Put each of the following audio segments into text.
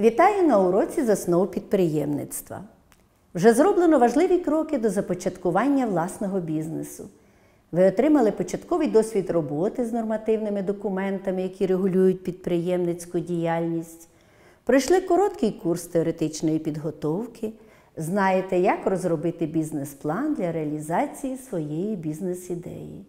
Вітаю на уроці з основ підприємництва. Вже зроблено важливі кроки до започаткування власного бізнесу. Ви отримали початковий досвід роботи з нормативними документами, які регулюють підприємницьку діяльність. Пройшли короткий курс теоретичної підготовки. Знаєте, як розробити бізнес-план для реалізації своєї бізнес-ідеї.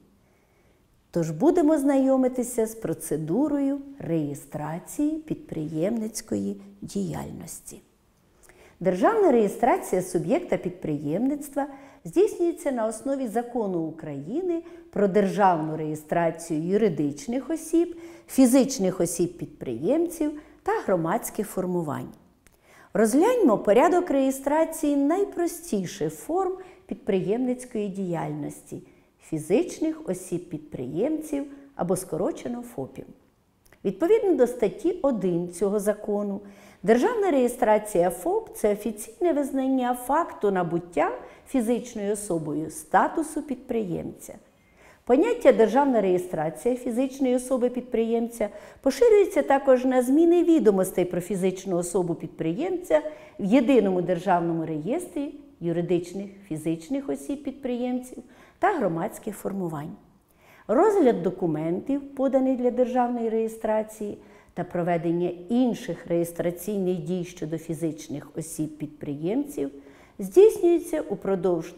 Тож будемо знайомитися з процедурою реєстрації підприємницької діяльності. Державна реєстрація суб'єкта підприємництва здійснюється на основі Закону України про державну реєстрацію юридичних осіб, фізичних осіб-підприємців та громадських формувань. Розгляньмо порядок реєстрації найпростіших форм підприємницької діяльності – фізичних осіб-підприємців або скорочено ФОПів. Відповідно до статті 1 цього закону, державна реєстрація ФОП – це офіційне визнання факту набуття фізичною особою статусу підприємця. Поняття «державна реєстрація фізичної особи-підприємця» поширюється також на зміни відомостей про фізичну особу-підприємця в Єдиному державному реєстрі юридичних фізичних осіб-підприємців та громадських формувань. Розгляд документів, поданих для державної реєстрації, та проведення інших реєстраційних дій щодо фізичних осіб-підприємців здійснюється упродовж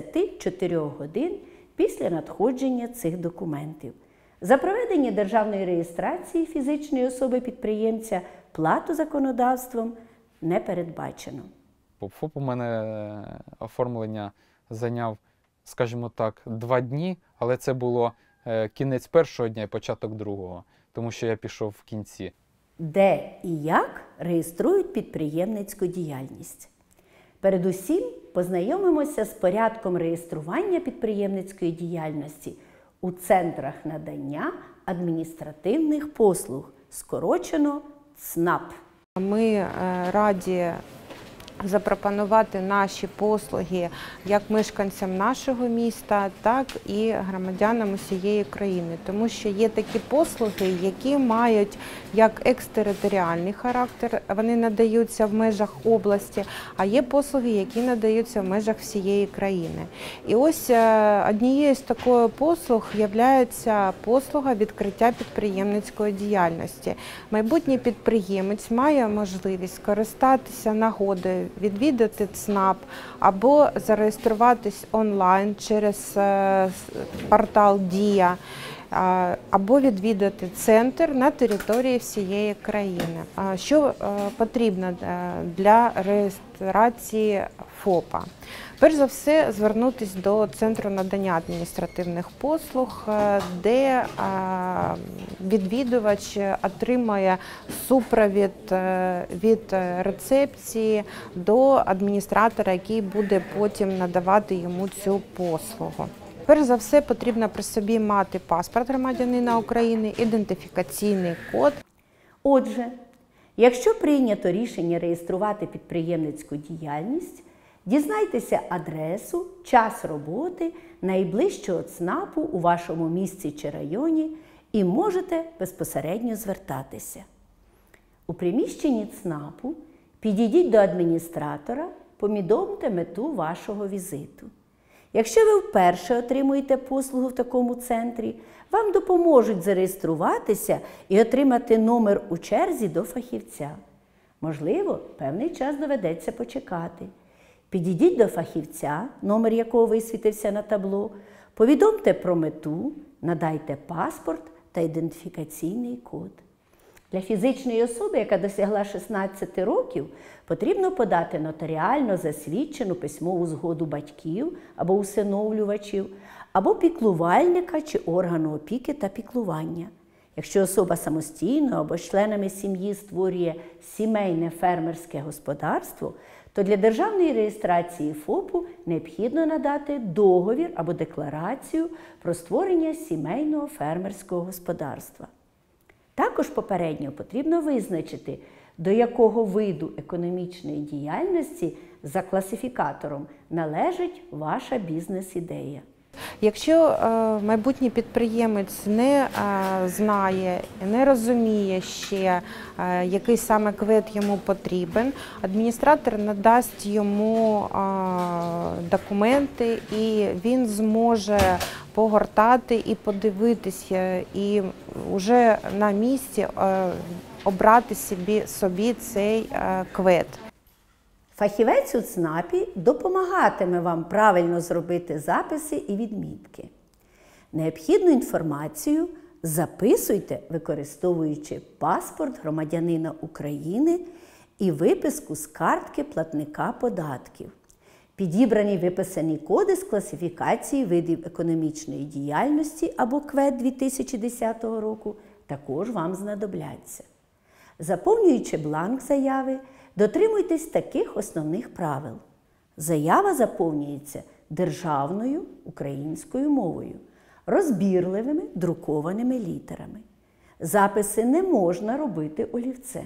24 годин після надходження цих документів. За проведення державної реєстрації фізичної особи-підприємця плату законодавством не передбачено. По ФОП у мене оформлення зайняв, скажімо так, 2 дні, але це було кінець першого дня і початок другого, тому що я пішов в кінці. Де і як реєструють підприємницьку діяльність? Передусім познайомимося з порядком реєстрування підприємницької діяльності у центрах надання адміністративних послуг, скорочено ЦНАП. Ми раді запропонувати наші послуги як мешканцям нашого міста, так і громадянам усієї країни. Тому що є такі послуги, які мають як екстериторіальний характер, вони надаються в межах області, а є послуги, які надаються в межах всієї країни. І ось однією з таких послуг є послуга відкриття підприємницької діяльності. Майбутній підприємець має можливість скористатися нагодою, відвідати ЦНАП або зареєструватись онлайн через портал «Дія», або відвідати центр на території всієї країни. Що потрібно для реєстрації ФОПа? Перш за все, звернутися до Центру надання адміністративних послуг, де відвідувач отримає супровід від рецепції до адміністратора, який буде потім надавати йому цю послугу. Перш за все, потрібно при собі мати паспорт громадянина України, ідентифікаційний код. Отже, якщо прийнято рішення реєструвати підприємницьку діяльність, дізнайтеся адресу, час роботи найближчого ЦНАПу у вашому місті чи районі і можете безпосередньо звертатися. У приміщенні ЦНАПу підійдіть до адміністратора, повідомте мету вашого візиту. Якщо ви вперше отримуєте послугу в такому центрі, вам допоможуть зареєструватися і отримати номер у черзі до фахівця. Можливо, певний час доведеться почекати. Підійдіть до фахівця, номер якого висвітився на табло, повідомте про мету, надайте паспорт та ідентифікаційний код. Для фізичної особи, яка досягла 16 років, потрібно подати нотаріально засвідчену письмову згоду батьків або усиновлювачів, або піклувальника чи органу опіки та піклування. Якщо особа самостійно або з членами сім'ї створює сімейне фермерське господарство, то для державної реєстрації ФОПу необхідно надати договір або декларацію про створення сімейного фермерського господарства. Також попередньо потрібно визначити, до якого виду економічної діяльності за класифікатором належить ваша бізнес-ідея. Якщо майбутній підприємець не знає, не розуміє ще, який саме квит йому потрібен, адміністратор надасть йому документи, і він зможе погортати і подивитися, і вже на місці обрати собі цей квит. Фахівець у ЦНАПі допомагатиме вам правильно зробити записи і відмітки. Необхідну інформацію записуйте, використовуючи паспорт громадянина України і виписку з картки платника податків. Підібрані виписані коди з класифікації видів економічної діяльності або КВЕД 2010 року також вам знадобляться. Заповнюючи бланк заяви, дотримуйтесь таких основних правил. Заява заповнюється державною українською мовою, розбірливими друкованими літерами. Записи не можна робити олівцем.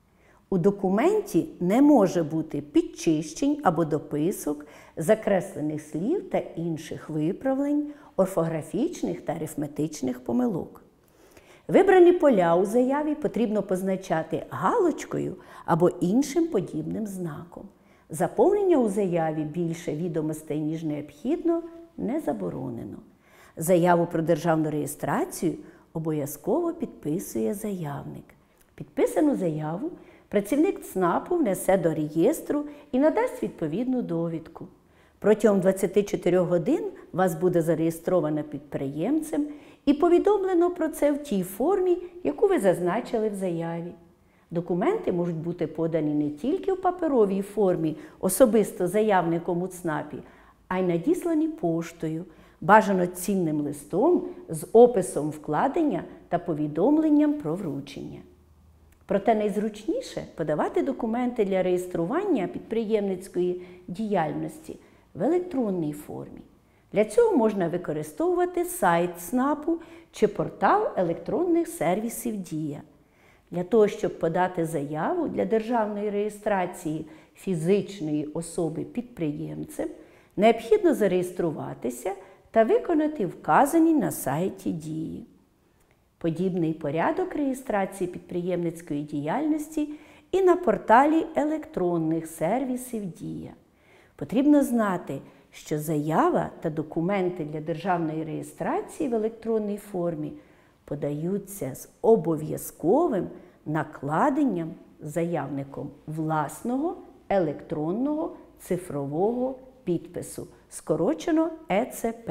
У документі не може бути підчищень або дописок, закреслених слів та інших виправлень, орфографічних та арифметичних помилок. Вибрані поля у заяві потрібно позначати галочкою або іншим подібним знаком. Заповнення у заяві більше відомостей, ніж необхідно, не заборонено. Заяву про державну реєстрацію обов'язково підписує заявник. Підписану заяву працівник ЦНАПу внесе до реєстру і надасть відповідну довідку. Протягом 24 годин вас буде зареєстровано підприємцем і повідомлено про це в тій формі, яку ви зазначили в заяві. Документи можуть бути подані не тільки в паперовій формі, особисто заявником у ЦНАПі, а й надіслані поштою, бажано цінним листом з описом вкладення та повідомленням про вручення. Проте найзручніше подавати документи для реєстрування підприємницької діяльності в електронній формі. Для цього можна використовувати сайт ЦНАПу чи портал електронних сервісів «Дія». Для того, щоб подати заяву для державної реєстрації фізичної особи підприємцем, необхідно зареєструватися та виконати вказані на сайті дії. Подібний порядок реєстрації підприємницької діяльності і на порталі електронних сервісів «Дія». Потрібно знати, що заява та документи для державної реєстрації в електронній формі подаються з обов'язковим накладенням заявником власного електронного цифрового підпису, скорочено ЕЦП.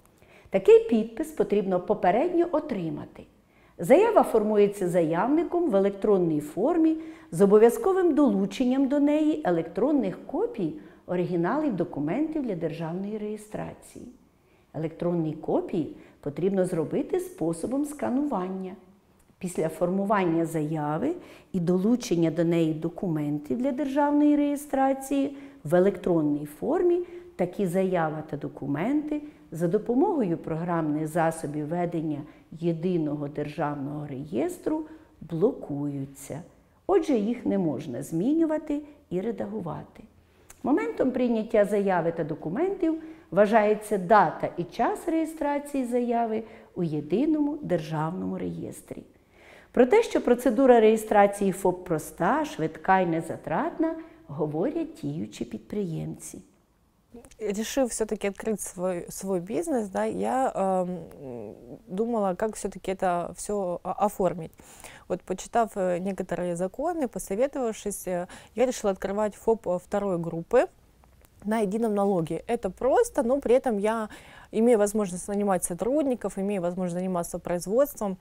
Такий підпис потрібно попередньо отримати. Заява формується заявником в електронній формі з обов'язковим долученням до неї електронних копій оригіналів документів для державної реєстрації. Електронні копії потрібно зробити способом сканування. Після формування заяви і долучення до неї документів для державної реєстрації в електронній формі такі заява та документи за допомогою програмних засобів ведення єдиного державного реєстру блокуються. Отже, їх не можна змінювати і редагувати. Моментом прийняття заяви та документів вважається дата і час реєстрації заяви у єдиному державному реєстрі. Про те, що процедура реєстрації ФОП проста, швидка і незатратна, говорять діючі підприємці. Решив все-таки открыть свой бизнес, да, я думала, как все-таки это все оформить. Вот, почитав некоторые законы, посоветовавшись, я решила открывать ФОП второй группы на едином налоге. Это просто, но при этом я имею возможность нанимать сотрудников, имею возможность заниматься производством.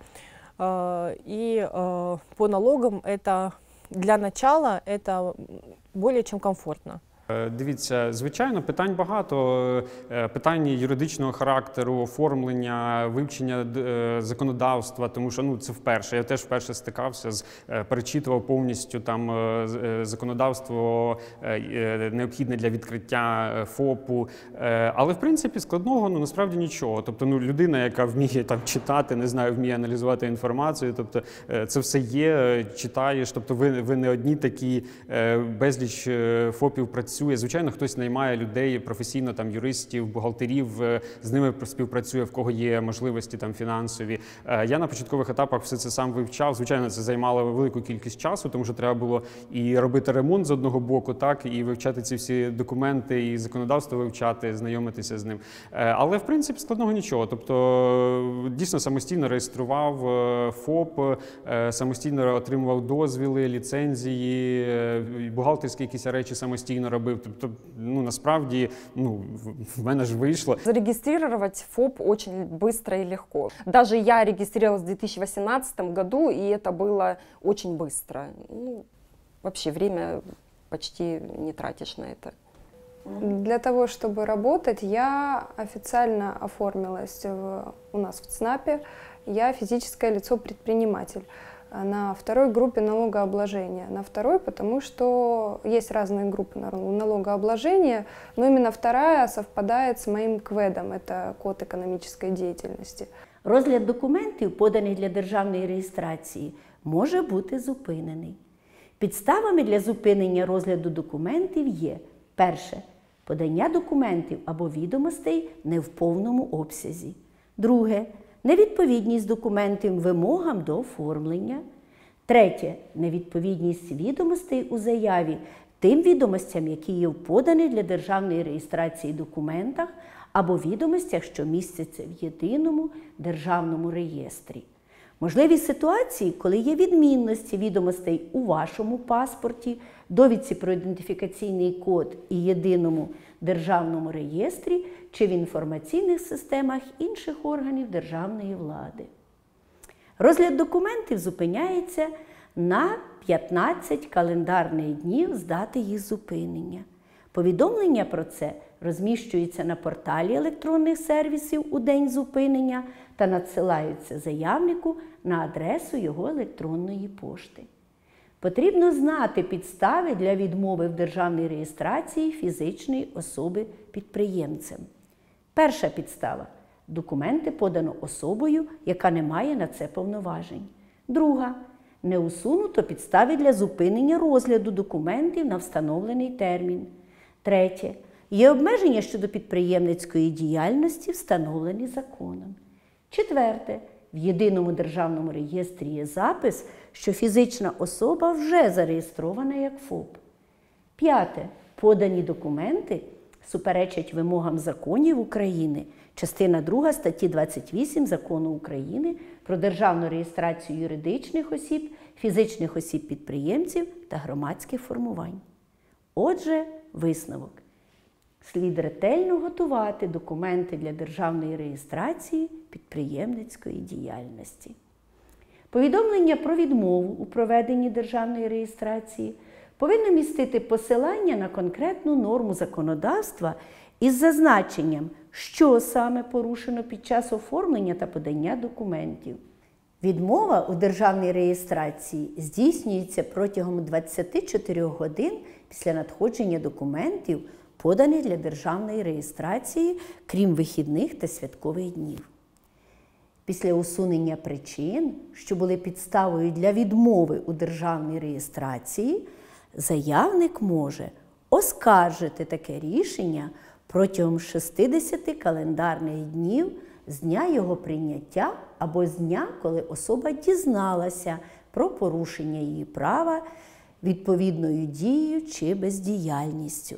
И по налогам это для начала это более чем комфортно. Дивіться, звичайно, питань багато. Питання юридичного характеру, оформлення, вивчення законодавства, тому що це вперше. Я теж вперше стикався, перечитував повністю там законодавство необхідне для відкриття ФОПу. Але, в принципі, складного насправді нічого. Тобто, людина, яка вміє там читати, не знаю, вміє аналізувати інформацію, тобто це все є, читаєш, тобто ви не одні такі, безліч ФОПів працюють. працює. Звичайно, хтось наймає людей професійно, там юристів, бухгалтерів, з ними співпрацює, в кого є можливості там фінансові. Я на початкових етапах все це сам вивчав. Звичайно, це займало велику кількість часу, тому що треба було і робити ремонт з одного боку, так, і вивчати ці всі документи, і законодавство вивчати, знайомитися з ним. Але, в принципі, складного нічого. Тобто, дійсно, самостійно реєстрував ФОП, самостійно отримував дозвіли, ліцензії, бухгалтерські якісь речі самостійно робив. Тобто, ну, насправді, ну, в мене ж вийшло. Зарегистрировать ФОП очень быстро и легко. Даже я регистрировалась в 2018 году, и это было очень быстро. Ну, вообще время почти не тратишь на это. Для того, чтобы работать, я официально оформилась у нас в ЦНАПе. Я физическое лицо-предприниматель на второй группе налогообложения. На второй, потому что есть разные группы налогообложения, но именно вторая совпадает с моим КВЕДом, это код экономической деятельности. Розгляд документів, поданих для державної реєстрації, може бути зупинений. Підставами для зупинення розгляду документів є: перше – подання документів або відомостей не в повному обсязі. Друге – невідповідність документів вимогам до оформлення. Третє – невідповідність відомостей у заяві тим відомостям, які є в поданих для державної реєстрації документах або відомостях, що містяться в єдиному державному реєстрі. Можливі ситуації, коли є відмінності відомостей у вашому паспорті, довідці про ідентифікаційний код і єдиному державному реєстрі чи в інформаційних системах інших органів державної влади. Розгляд документів зупиняється на 15 календарних днів з дати їх зупинення. Повідомлення про це розміщується на порталі електронних сервісів у день зупинення та надсилаються заявнику на адресу його електронної пошти. Потрібно знати підстави для відмови в державній реєстрації фізичної особи-підприємцем. Перша підстава – документи подано особою, яка не має на це повноважень. Друга – не усунуто підстави для зупинення розгляду документів на встановлений термін. Третє – є обмеження щодо підприємницької діяльності, встановлені законом. Четверте – в єдиному державному реєстрі є запис, що фізична особа вже зареєстрована як ФОП. П'яте – подані документи суперечать вимогам законів України, частина 2 статті 28 Закону України про державну реєстрацію юридичних осіб, фізичних осіб-підприємців та громадських формувань. Отже, висновок. Слід ретельно готувати документи для державної реєстрації підприємницької діяльності. Повідомлення про відмову у проведенні державної реєстрації повинно містити посилання на конкретну норму законодавства із зазначенням, що саме порушено під час оформлення та подання документів. Відмова у державній реєстрації здійснюється протягом 24 годин після надходження документів, поданих для державної реєстрації, крім вихідних та святкових днів. Після усунення причин, що були підставою для відмови у державній реєстрації, заявник може оскаржити таке рішення протягом 60 календарних днів з дня його прийняття або з дня, коли особа дізналася про порушення її права відповідною дією чи бездіяльністю.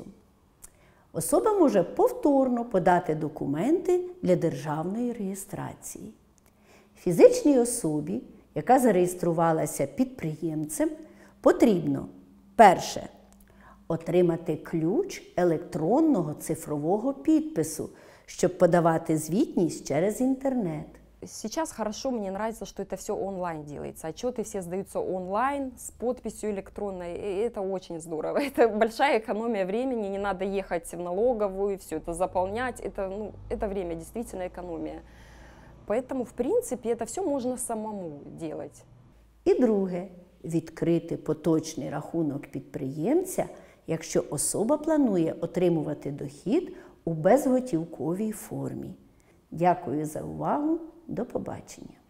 Особа може повторно подати документи для державної реєстрації. Фізичній особі, яка зареєструвалася підприємцем, потрібно: перше – отримати ключ електронного цифрового підпису, щоб подавати звітність через інтернет. Сейчас хорошо, мне нравится, что это все онлайн делается. Отчеты все сдаются онлайн, с подписью электронной, и это очень здорово. Это большая экономия времени, не надо ехать в налоговую, все это заполнять, это время действительно экономия. Поэтому, в принципе, это все можно самому делать. І друге – відкрити поточний рахунок підприємця, якщо особа планує отримувати дохід у безготівковій формі. Дякую за увагу. До побачення.